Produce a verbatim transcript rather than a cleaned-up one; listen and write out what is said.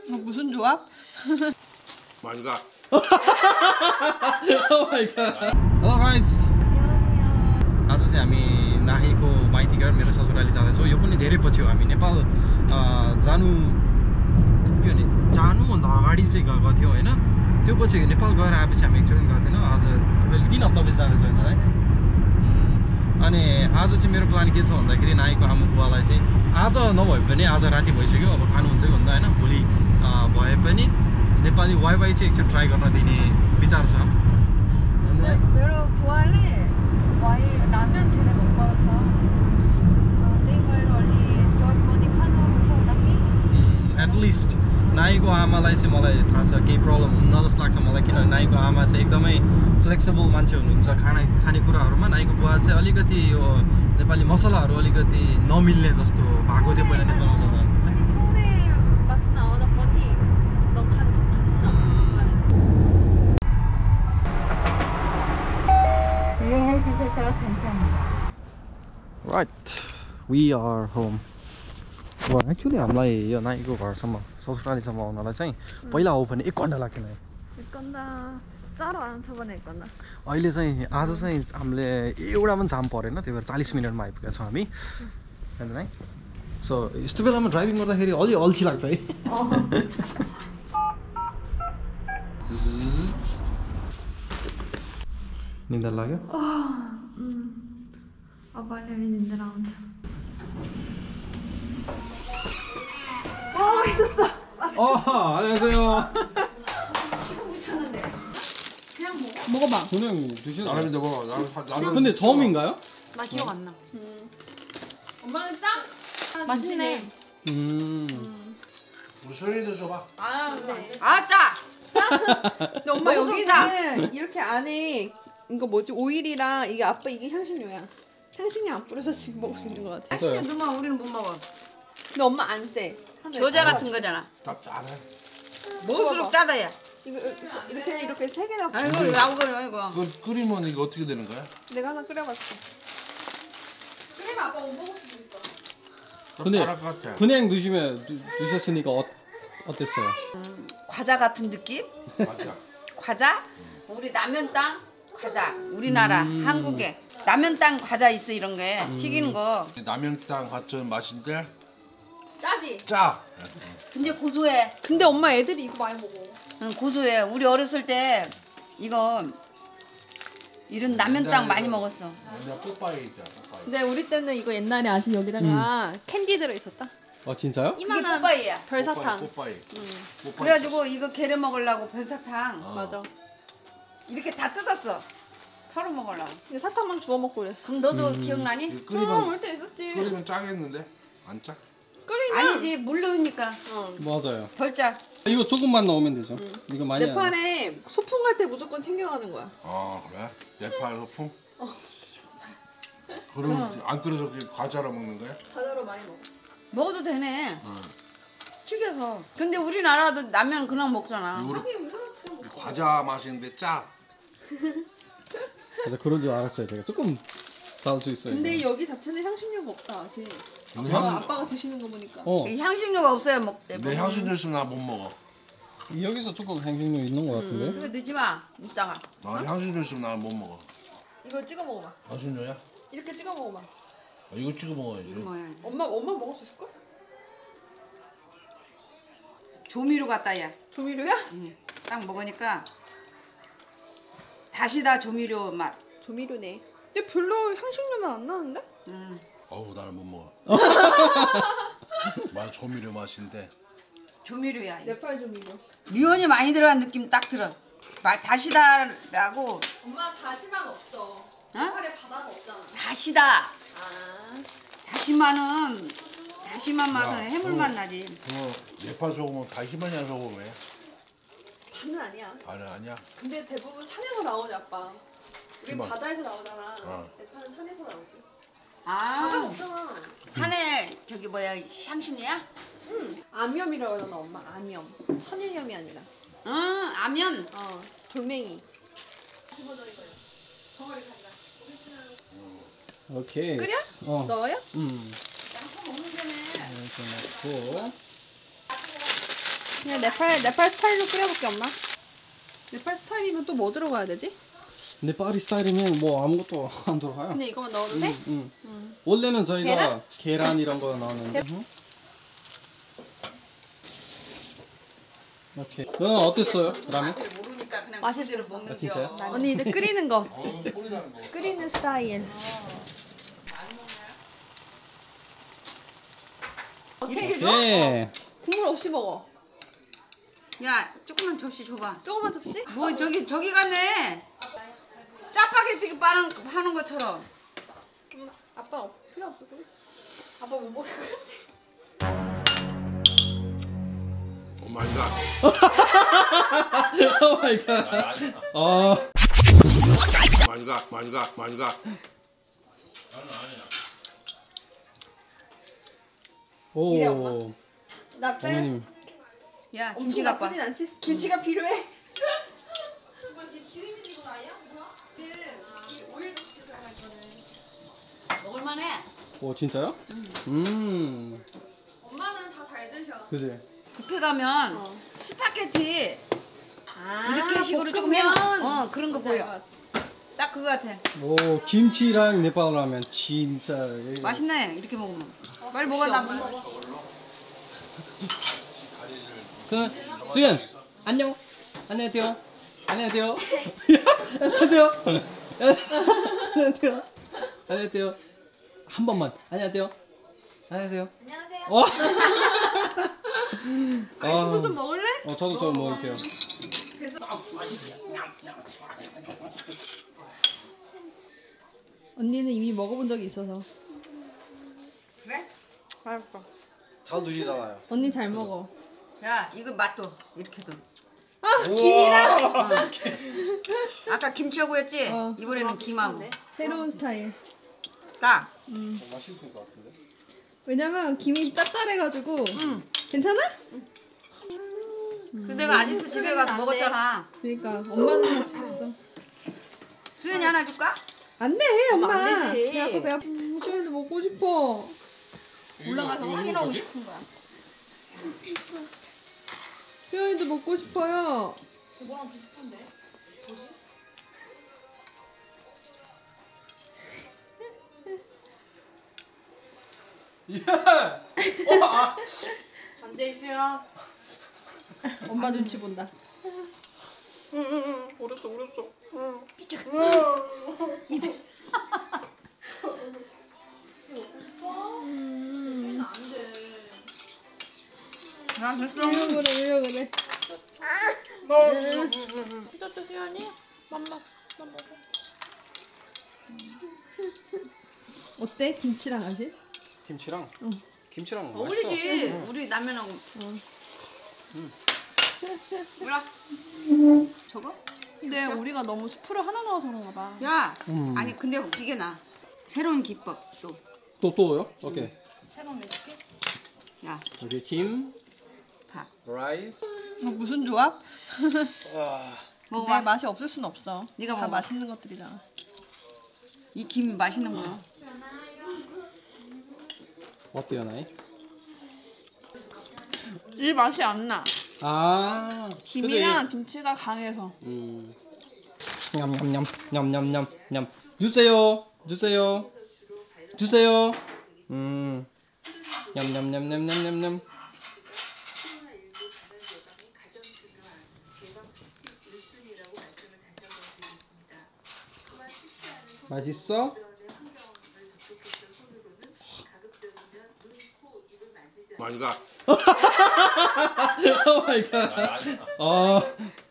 어, 무슨 조합? 많이 가. Oh my god. Hello guys. 안녕하세요. आज चाहिँ हामी नाहीको माइती घर मेरो ससुराली जाँदैछौँ। यो पनि धेरै पछि हो। हामी नेपाल जानु के भने जानुभन्दा अगाडि चाहिँ गएको थियो होइन। त्यो पछि नेपाल गएर आएपछि हामी एकचोटि गएको थिएन। आज अहिले तिन हप्तापछि जाँदैछौँ होइन है। अनि आज चाहिँ मेरो प्लान के छ भन्दाखेरि नाहीको आमा बुवालाई चाहिँ आज नभए पनि आज राति भइसक्यो, अब खानुहुन्छ कि हुँदा होइन, भोलि भए पनि नेपाली वाइफाई चाहिँ एकचोटि ट्राई गर्न दिने विचार छ। मेरो बुवाले वाइ 라면 되게 못 벌어서 त्यही भएर अलि जब पनि खानु आउँछ होला कि एटलिस्ट नाईको आमालाई चाहिँ मलाई थाहा छ केही प्रब्लम हुन्न जस्तो लाग्छ मलाई, किनभने नाईको आमा चाहिँ एकदमै फ्लेक्सिबल मान्छे हुनुहुन्छ खाना खानेकुराहरूमा। नाईको बुवा चाहिँ अलिकति यो नेपाली मसलाहरू अलिकति नमिल्ने जस्तो भएको थियो पहिला नेपालमा जाँदा। अनि थोरै बास्ना आउँदा पनि नखान्छ किन्न Right, we are home. Well, actually हामीलाई यो नाईको घरसम्म ससुरालीसम्म आउनलाई चाहिँ पहिला हो भने एक घन्टा लाग्थ्यो। एक घन्टा चार आउँछ भने एक घन्टा। अहिले चाहिँ आज चाहिँ हामीले एउटा पनि जाम परेन, त्यही भएर चालीस मिनटमा आइपुगेका छौँ हामी होइन है। सो यस्तो बेलामा ड्राइभिङ गर्दाखेरि अलि अल्छी लाग्छ है। निन्दा लाग्यो? अब अलि निन्दा आउँछ। 어허, 안녕하세요. 지금 묻혔는데 그냥 먹어. 먹어봐. 그냥 드셔도 나름이 더 먹어. 나름 나름. 근데 처음인가요? 나 기억 안 나. 음. 엄마는 짱? 맛있네. 음. 우리 소연이도 줘봐. 아, 네. 아, 짜. 짜. 근데 엄마 여기는 이렇게 안에 이거 뭐지 오일이랑 이게 아빠 이게 향신료야. 향신료 안 뿌려서 지금 먹을 수 있는 것 같아. 향신료 넣으면 우리는 못 먹어. 근데 엄마 안 쎄. 겨자 같은 거잖아. 짭짤해. 먹을수록 짜다 야. 이거 이렇게 이렇게 세 개나. 아이고 아이고 아이고. 그 끓이면 이거 어떻게 되는 거야? 내가 하나 끓여봤어. 끓이면 아빠 못 먹을 수도 있어. 근데 잘할 것 같아. 그냥 드시면 드, 드셨으니까 어, 어땠어요? 음, 과자 같은 느낌? 맞아. 과자? 우리 라면 땅 과자. 우리나라 음. 한국에 라면 땅 과자 있어 이런 게 음. 튀기는 거. 남영땅 같은 맛인데 짜지. 짜. 근데 고소해. 근데 엄마 애들이 이거 많이 먹어. 응, 고소해. 우리 어렸을 때 이거 이런 라면 땅 많이 먹었어. 그냥 뽀빠이 있잖아. 뽀빠이. 근데 우리 때는 이거 옛날에 아직 여기다가 캔디 들어 있었다. 아 진짜요? 이게 이만한 뽀빠이야. 별사탕. 뽀빠이. 응. 뽀빠이. 그래가지고 이거 게려 먹으려고 별사탕 어. 맞아. 이렇게 다 뜯었어. 서로 먹으려고. 근데 사탕만 주워 먹고 그랬어. 그럼 너도 음. 기억나니? 이거 어, 끓이면 올 때 있었지. 끓이면 짜겠는데 안 짜? 끓이면 아니지 물 넣으니까 어. 맞아요. 덜 짜. 이거 조금만 넣으면 되죠. 이거 많이 안 네팔에 소풍 갈 때 무조건 챙겨가는 거야. 아 그래? 네팔 소풍? 어. 그럼 안 끓여서 그냥 과자로 먹는 거야? 과자로 많이 먹어. 먹어도 되네. 응. 튀겨서. 근데 우리나라도 라면 그냥 먹잖아. 우리 하긴 우리나라 그냥 먹어. 과자 맛인데 짜. 맞아, 그런 줄 알았어요. 제가 조금 다를 수 있어요. 근데 이거. 여기 자체는 향신료가 없다 아직. 근데 아빠가, 향, 아빠가 드시는 거 보니까. 어, 향신료가 없어야 먹대. 내 향신료 있으면 나 못 먹어. 여기서 조금 향신료 있는 것 같은데. 그거 넣지 마. 이따가. 나 향신료 있으면 나 못 먹어. 이거 찍어 먹어봐. 향신료야? 이렇게 찍어 먹어봐. 아, 이거 찍어 먹어야지. 뭐야? 엄마 엄마 먹을 수 있을걸? 조미료 같다 야. 조미료야? 응. 딱 먹으니까 다시다 조미료 맛. 조미료네. 근데 별로 향신료만 안 나는데? 응. 어우 나는 못 먹어. 맛 조미료 맛인데. 조미료야. 이거. 네팔 조미료. 미원이 많이 들어간 느낌 딱 들어. 마, 다시다라고. 엄마 다시마가 없어. 네팔에 바다가 없잖아. 다시다. 아. 다시마는 다시마 맛은 야, 해물 그거- 맛 나지. 그거 네팔 소금은 다 히말라야 소금이에요? 다는 아니야. 아니 아니야. 근데 대부분 산에서 나오지 아빠. 우리 희망. 바다에서 나오잖아. 어. 네팔은 산에서 나오지. 바다가 아 없잖아. 산에 저기 뭐야 향신료야? 응. 암염이라고 하잖아 엄마. 암염. 천일염이 아니라. 응 아면. 어. 돌멩이. 십오 dol이거든. 덩어리 간다. 오케이. 끓여? 어. 넣어요? 음. 양파 먹는 데네. 이렇게 넣고. 그냥 네팔 네팔 스타일로 끓여볼게 엄마. 네팔 스타일이면 또 뭐 들어가야 되지? 네팔이 스타일이면 뭐 아무것도 안 들어가요. 그냥 이거만 넣어도 돼? 응, 응. 원래는 저희가 계란? 계란, 이런 거 나오는데. 응. 오케이. 너는 어땠어요? 라면? 모르니까 그냥 맛있어. 그대로 먹는 아, 진짜요? 겨. 언니 이제 끓이는 거. 끓이는 스타일. 이렇게 줘? 예. 국물 없이 먹어. 야 조금만 접시 줘봐. 조금만 접시? 뭐 저기 저기 갔네. 짜파게티 빠는 하는 것처럼. 음, 아빠 없- 필요 없어. 아빠 못 먹을 것 오 마이 갓. 오 마이 갓. 어. 많이 가, 많이 가, 많이 가. 오. 이래, 엄마. 나 빼. 어머님. 야 김치 엄청 갖고 와. 나쁘진 않지? 김치가 필요해. 먹을만해. 오 진짜요? 음. 엄마는 다 잘 드셔. 그지. 뷔페 가면 어. 스파게티 아, 이렇게 식으로 조금 해. 어 그런 거 보여. 딱 그거 같아. 오 김치랑 네팔 라면 진짜. 맛있네 이렇게 먹으면. 빨리 먹어 나. 그 수연 안녕. 안녕하세요. 안녕하세요. 안녕하세요. 안녕하세요. 안녕하세요. 한 번만. 안녕하세요. 안녕하세요. 안녕하세요. 어. 아이스크림 좀 먹을래? 어 저도 좀 먹을게요. 언니는 이미 먹어본 적이 있어서. 그래? 알았어. 잘 드시잖아요. 언니 잘 먹어. 야 이거 맛도 이렇게도. 아 김이랑 어. 아까 김치하고 했지? 어. 이번에는 김하고. 새로운 스타일. 딱. 음. 맛있을 것 같은데. 왜냐면 김이 짭짤해가지고. 응. 괜찮아? 그 내가 아지스 집에 가서 먹었잖아. 그러니까 엄마는 잘했어. 수연이 하나 줄까? 안 돼, 엄마. 안 되지. 배 아파, 배 아파. 수연이도 먹고 싶어. 올라가서 확인하고 싶은 거야. 수연이도 먹고 싶어요. 그거랑 비슷한데? 뭐지? 예. 어, 아. 안돼있어요. 엄마 눈치 본다. 응응응. 어렸어 어렸어. 야 됐어. 이러 그래, 이러 그래. 찢었죠 수연이? 맘마 맘 먹어. 어때? 김치랑 아시? 김치랑. 응. 김치랑 어울리지. 맛있어. 우리 라면하고. 어. 몰라. 저거? 근데 우리가 너무 수프를 하나 넣어서 그런가 봐. 야. 음. 아니 근데 이게 나. 새로운 기법 또. 또 또요? 오케이. 새로운 레시피? 야 여기 김, 밥. 라이스. 어, 무슨 조합? 아. 먹어봐. 내 맛이 없을 순 없어. 네가 다 먹어. 맛있는 것들이잖아. 이 김 맛있는 거야. 어때요, 나이? 이 맛이 안 나. 아. 김이랑 김치가 강해서. 음. 냠냠냠 냠냠냠 냠. 주세요. 주세요. 주세요. 음. 냠냠냠냠냠냠냠. 맛있어? 많이 가. 오 마이 갓. 어.